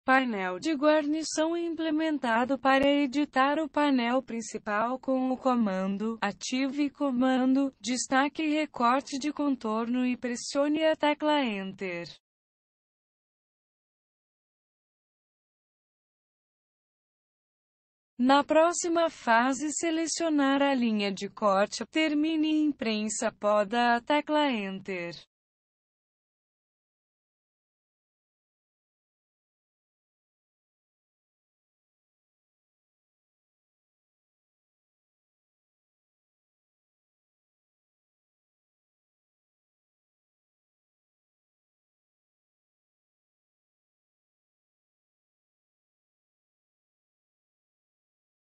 Painel de guarnição implementado para editar o painel principal com o comando Ative comando, destaque e recorte de contorno e pressione a tecla Enter. Na próxima fase, selecionar a linha de corte, termine em prensa poda a tecla Enter.